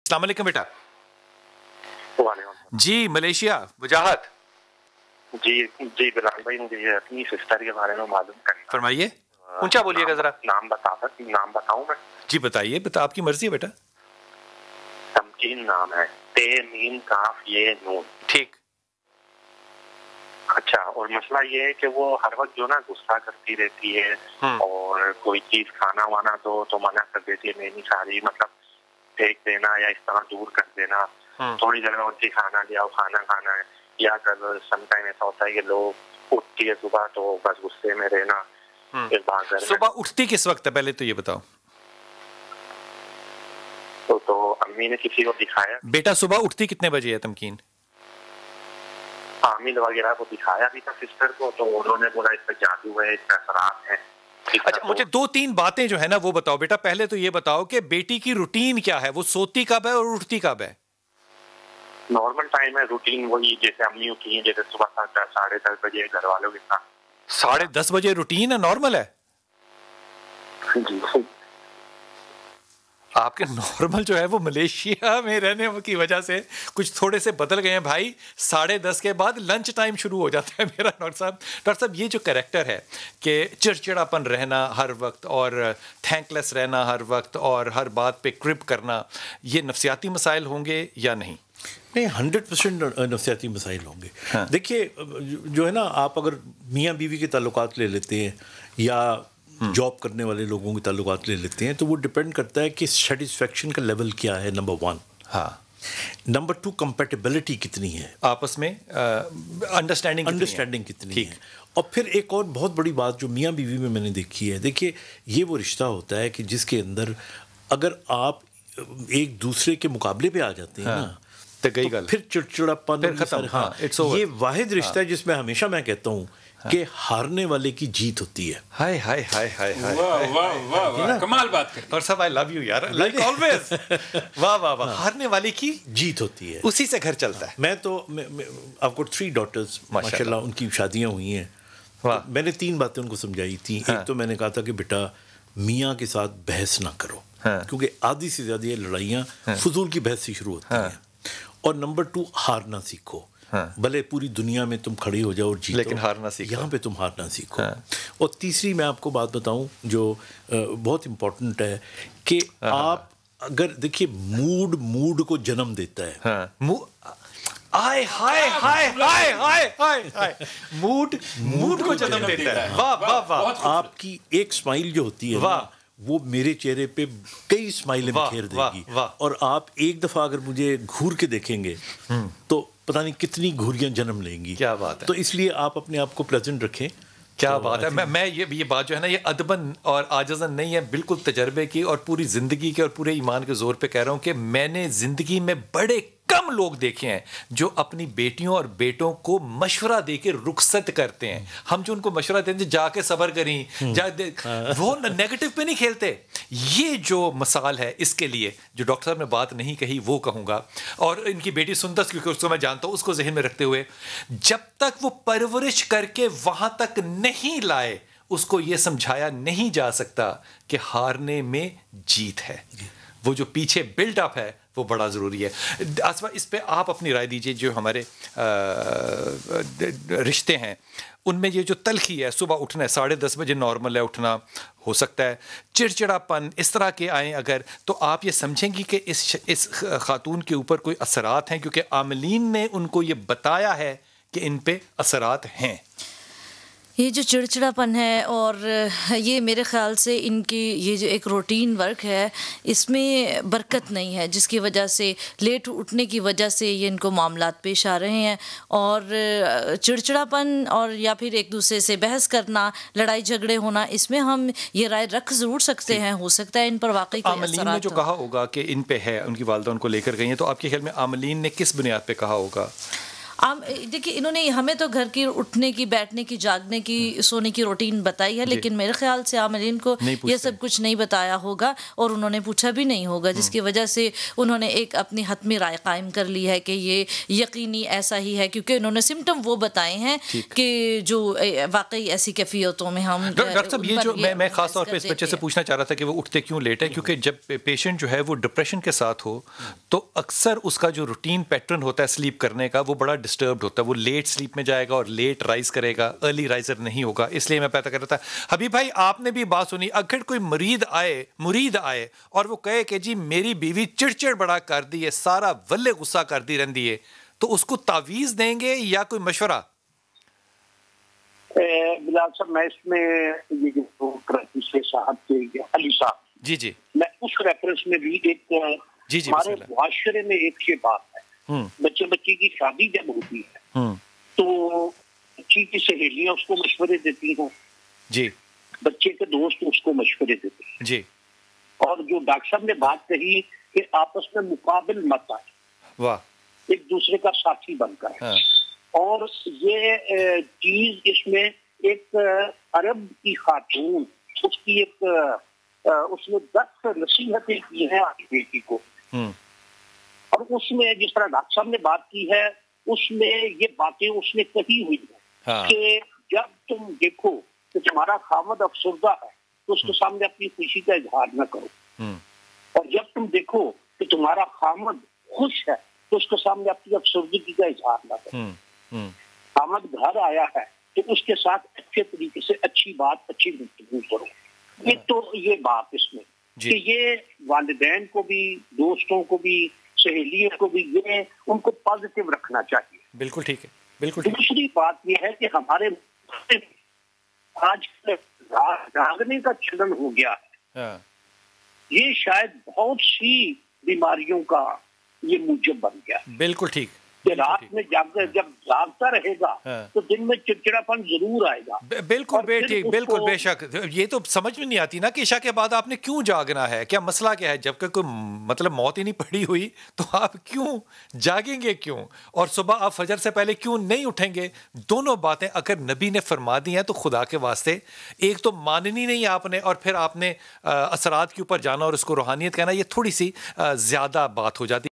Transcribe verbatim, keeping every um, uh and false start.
अस्सलाम वालेकुम बेटा। वालेकुम जी मलेशिया वजाहत जी जी बिलाल भाई, मुझे ये अपनी सिस्टर के बारे में मालूम करना। फरमाइए, ऊंचा बोलिएगा जरा। नाम बता सकती नाम बताऊं मैं? जी बताइए, बता आपकी मर्जी है बेटा। तमकीन नाम है, ते मीम काफ ये नून। ठीक। अच्छा, और मसला ये है कि वो हर वक्त जो ना गुस्सा करती रहती है और कोई चीज खाना वाना दो तो मना कर देती है, मैं नहीं खा रही, मतलब फेंक देना या इस तरह दूर कर देना। थोड़ी देर में उनकी खाना ले आओ, खाना खाना है। या कर समटाइम ऐसा होता है कि लोग उठती है सुबह तो बस गुस्से में रहना, फिर भाग घर। सुबह उठती किस वक्त है पहले तो ये बताओ। तो, तो अम्मी ने किसी को दिखाया? बेटा सुबह उठती कितने बजे है तमकीन? आमिल वगैरह को दिखाया भी था सिस्टर को, तो उन्होंने बोला इस पर जादू है, इस पर असरात है। अच्छा, मुझे दो तीन बातें जो है ना वो बताओ बेटा। पहले तो ये बताओ कि बेटी की रूटीन क्या है, वो सोती कब है और उठती कब है? नॉर्मल टाइम है, रूटीन वही जैसे अम्मी उठी है, जैसे सुबह साढ़े दस बजे घर वालों के साथ। साढ़े दस बजे रूटीन है, नॉर्मल है? जी आपके नॉर्मल जो है वो मलेशिया में रहने की वजह से कुछ थोड़े से बदल गए हैं भाई। साढ़े दस के बाद लंच टाइम शुरू हो जाता है मेरा। डॉक्टर साहब डॉक्टर साहब ये जो कैरेक्टर है कि चिड़चिड़ापन रहना हर वक्त और थैंकलेस रहना हर वक्त और हर बात पे क्रिप करना, ये नफसियाती मसाइल होंगे या नहीं? नहीं, हंड्रेड परसेंट नफसियाती मसाइल होंगे। हाँ। देखिए जो है ना, आप अगर मियाँ बीवी के ताल्लुकात ले लेते हैं या जॉब करने वाले लोगों के ताल्लुकात ले लेते हैं, तो वो डिपेंड करता है कि सेटिस्फेक्शन का लेवल क्या है, नंबर वन। हाँ। नंबर टू, कंपेटेबिलिटी कितनी है आपस में, अंडरस्टैंडिंग अंडरस्टैंडिंग कितनी है। और फिर एक और बहुत बड़ी बात जो मियाँ बीवी में मैंने देखी है, देखिए ये वो रिश्ता होता है कि जिसके अंदर अगर आप एक दूसरे के मुकाबले पे आ जाते हैं ना, तो गई गल, फिर चिड़चिड़ापन खत्म। हाँ, ये वाहिद रिश्ता है जिसमें हमेशा मैं कहता हूँ कि हारने वाले की जीत होती है। हाय हाय हाय हाय हाय, वाह वाह वाह वाह, कमाल बात कर। और सब आई लव यू यार, लाइक ऑलवेज। वाह वाह वाह, हारने वाले की जीत होती है, उसी से घर चलता है। मैं तो आपको थ्री डॉटर्स माशाल्लाह, उनकी शादियां हुई हैं। तो मैंने तीन बातें उनको समझाई थी। एक तो मैंने कहा था कि बेटा मियाँ के साथ बहस ना करो, क्योंकि आधी से ज्यादा ये लड़ाइयाँ फजूल की बहस से शुरू होती हैं। और नंबर टू, हारना सीखो। हाँ। भले पूरी दुनिया में तुम खड़ी हो जाओ और जीतो, लेकिन हारना सीखो, यहाँ पे तुम हारना सीखो। हाँ। और तीसरी मैं आपको बात बताऊं जो बहुत इम्पोर्टेंट है कि आप अगर देखिए मूड मूड को जन्म देता है। हाँ। हाय हाय हाय हाय हाय हाय हाय, मूड मूड को जन्म देता है। वाह वाह वाह। आपकी एक स्माइल जो होती है वाह, वो मेरे चेहरे पे कई स्माइलें बिखेर देगी। और आप एक दफा अगर मुझे घूर के देखेंगे तो पता नहीं कितनी घूरियां जन्म लेंगी। क्या बात है। तो इसलिए आप अपने आप को प्लेजेंट रखें। क्या तो बात है। मैं मैं ये ये बात जो है ना, ये अदबन और आजजन नहीं है, बिल्कुल तजर्बे की और पूरी ज़िंदगी के और पूरे ईमान के ज़ोर पे कह रहा हूँ कि मैंने ज़िंदगी में बड़े कम लोग देखे हैं जो अपनी बेटियों और बेटों को मशवरा दे के रुखसत करते हैं। हम जो उनको मशवरा देते हैं जाके सब्र करें, जा वो नेगेटिव पे नहीं खेलते। ये जो मसाल है, इसके लिए जो डॉक्टर साहब ने बात नहीं कही वो कहूँगा। और इनकी बेटी सुंदर, क्योंकि उसको मैं जानता हूँ, उसको जहन में रखते हुए जब तक वो परवरिश करके वहाँ तक नहीं लाए, उसको ये समझाया नहीं जा सकता कि हारने में जीत है। वो जो पीछे बिल्डअप है वो बड़ा ज़रूरी है। आसमा, इस पे आप अपनी राय दीजिए। जो हमारे रिश्ते हैं उनमें ये जो तलखी है, सुबह उठना है, साढ़े दस बजे नॉर्मल है उठना, हो सकता है चिड़चिड़ापन इस तरह के आए अगर, तो आप ये समझेंगी कि इस इस खातून के ऊपर कोई असरात हैं, क्योंकि आमलीन ने उनको ये बताया है कि इन पे असरात हैं। ये जो चिड़चिड़ापन है और ये मेरे ख़्याल से इनकी ये जो एक रूटीन वर्क है, इसमें बरकत नहीं है, जिसकी वजह से लेट उठने की वजह से ये इनको मामलात पेश आ रहे हैं। और चिड़चिड़ापन और या फिर एक दूसरे से बहस करना, लड़ाई झगड़े होना, इसमें हम ये राय रख ज़रूर सकते हैं। हो सकता है इन पर वाकई कोई आमलीन ने जो कहा होगा कि इन पे है, उनकी वालिदा उनको लेकर गई हैं, तो आपके ख्याल में आमलीन ने किस बुनियाद पे कहा होगा? عام دیکھیے انہوں نے ہمیں تو گھر کی اٹھنے کی بیٹھنے کی جاگنے کی سونے کی روٹین بتائی ہے لیکن میرے خیال سے عاملین کو یہ سب کچھ نہیں بتایا ہوگا اور انہوں نے پوچھا بھی نہیں ہوگا جس کی وجہ سے انہوں نے ایک اپنی حتمی رائے قائم کر لی ہے کہ یہ یقینی ایسا ہی ہے کیونکہ انہوں نے سمٹم وہ بتائے ہیں کہ جو واقعی ایسی کیفیتوں میں ہم ڈاکٹر صاحب یہ جو میں میں خاص طور پہ اس بچے سے پوچھنا چاہ رہا تھا کہ وہ اٹھتے کیوں لیٹ ہے کیونکہ جب پیشنٹ جو ہے وہ ڈپریشن کے ساتھ ہو تو اکثر اس کا جو روٹین پیٹرن ہوتا ہے سلیپ کرنے کا وہ بڑا ڈسٹربڈ ہوتا ہے, وہ لیٹ سلیپ میں جائے گا اور لیٹ رائز کرے گا, ارلی رائزر نہیں ہوگا. اس لیے میں پتا کر رہا تھا حبیب بھائی آپ نے بھی بات سنی, اگر کوئی مرید آئے مرید آئے اور وہ کہے کہ جی میری بیوی چڑچڑ بڑا کر دی ہے, سارا ولے غصہ کر دی رہندی ہے, تو اس کو تعویذ دیں گے یا کوئی مشورہ؟ بلال صاحب میں اس میں یہ جو کراچی سے صاحب کے علی صاحب جی جی میں اس ریفرنس میں بھی ایک جی جی ہمارے معاشرے میں ایک یہ بات ہے, بچے بچے کی شادی جب ہوتی ہے تو بچی کی سہیلیاں اس کو مشورے دیتی ہیں جی, بچے کے دوست اس کو مشورے دیتے ہیں جی, اور جو ڈاکٹر صاحب نے بات کہی کہ آپس میں مقابل مت آئے, واہ, ایک دوسرے کا ساتھی بن کر, اور یہ چیز اس میں ایک عرب کی خاتون اس کی ایک اس نے دس نصیحتیں کی ہیں اپنی بیٹی کو, اور اس میں جس طرح ڈاکٹر صاحب نے بات کی ہے اس میں یہ باتیں اس نے کہی ہوئی ہیں کہ جب تم دیکھو کہ تمہارا خاوند افسردہ ہے تو اس کے سامنے اپنی خوشی کا اظہار نہ کرو, اور جب تم دیکھو کہ تمہارا خاوند خوش ہے تو اس کے سامنے اپنی افسردگی کا اظہار نہ کرو. خاوند گھر آیا ہے تو اس کے ساتھ اچھے طریقے سے اچھی بات اچھی گفتگو کرو. یہ تو یہ بات اس میں کہ یہ والدین کو بھی, دوستوں کو بھی, سہیلیوں کو بھی یہ ان کو پازیٹیو رکھنا چاہیے. بالکل ٹھیک ہے, بالکل. دوسری بات یہ ہے کہ ہمارے آج جاگنے کا چلن ہو گیا ہے, یہ شاید بہت سی بیماریوں کا یہ موجب بن گیا. بالکل ٹھیک, کہ رات میں جب جب جاگتا رہے گا تو دن میں چڑچڑاپن ضرور آئے گا. بالکل بے ٹھیک, بالکل بے شک. یہ تو سمجھ میں نہیں آتی نا کہ عشاء کے بعد آپ نے کیوں جاگنا ہے, کیا مسئلہ کیا ہے, جبکہ کوئی مطلب موت ہی نہیں پڑی ہوئی تو آپ کیوں جاگیں گے, کیوں, اور صبح آپ فجر سے پہلے کیوں نہیں اٹھیں گے. دونوں باتیں اگر نبی نے فرما دی ہیں تو خدا کے واسطے ایک تو ماننی نہیں آپ نے, اور پھر آپ نے اثرات کے اوپر جانا اور اس کو روحانیت کہنا, یہ تھوڑی سی زیادہ بات ہو جاتی.